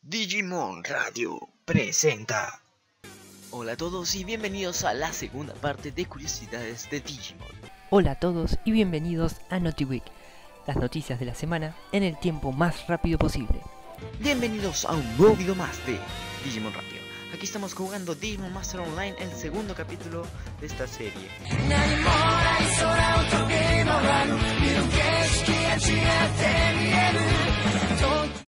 Digimon Radio presenta. Hola a todos y bienvenidos a la segunda parte de curiosidades de Digimon. Hola a todos y bienvenidos a NotiWeek, las noticias de la semana en el tiempo más rápido posible. Bienvenidos a un nuevo video más de Digimon Radio. Aquí estamos jugando Digimon Master Online, el segundo capítulo de esta serie.